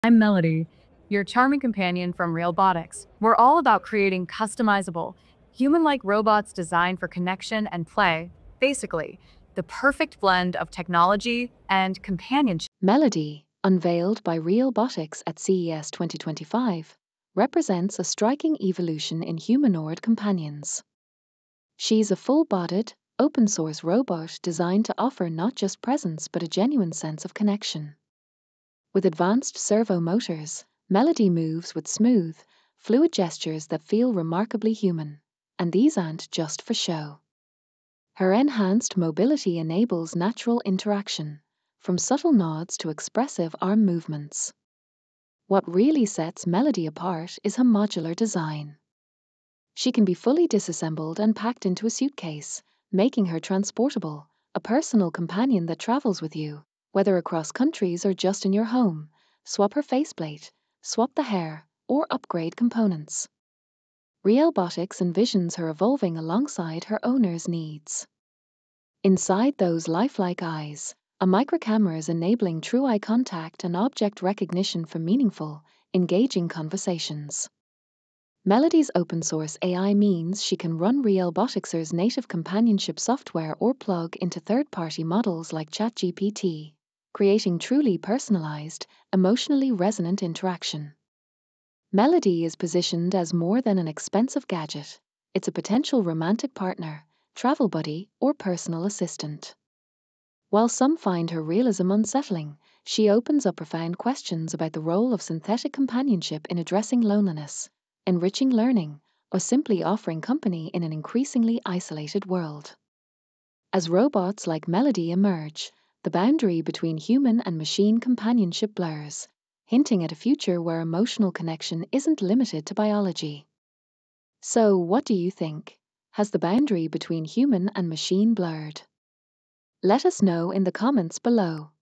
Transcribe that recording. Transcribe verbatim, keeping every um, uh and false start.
I'm Melody, your charming companion from Realbotix. We're all about creating customizable, human-like robots designed for connection and play. Basically, the perfect blend of technology and companionship. Melody, unveiled by Realbotix at C E S twenty twenty-five, represents a striking evolution in humanoid companions. She's a full-bodied, open-source robot designed to offer not just presence but a genuine sense of connection. With advanced servo motors, Melody moves with smooth, fluid gestures that feel remarkably human, and these aren't just for show. Her enhanced mobility enables natural interaction, from subtle nods to expressive arm movements. What really sets Melody apart is her modular design. She can be fully disassembled and packed into a suitcase, making her transportable, a personal companion that travels with you, whether across countries or just in your home. Swap her faceplate, swap the hair, or upgrade components. Realbotix envisions her evolving alongside her owner's needs. Inside those lifelike eyes, a microcamera is enabling true eye contact and object recognition for meaningful, engaging conversations. Melody's open-source A I means she can run Realbotix's native companionship software or plug into third-party models like ChatGPT, creating truly personalized, emotionally resonant interaction. Melody is positioned as more than an expensive gadget. It's a potential romantic partner, travel buddy, or personal assistant. While some find her realism unsettling, she opens up profound questions about the role of synthetic companionship in addressing loneliness, enriching learning, or simply offering company in an increasingly isolated world. As robots like Melody emerge, the boundary between human and machine companionship blurs, hinting at a future where emotional connection isn't limited to biology. So, what do you think? Has the boundary between human and machine blurred? Let us know in the comments below.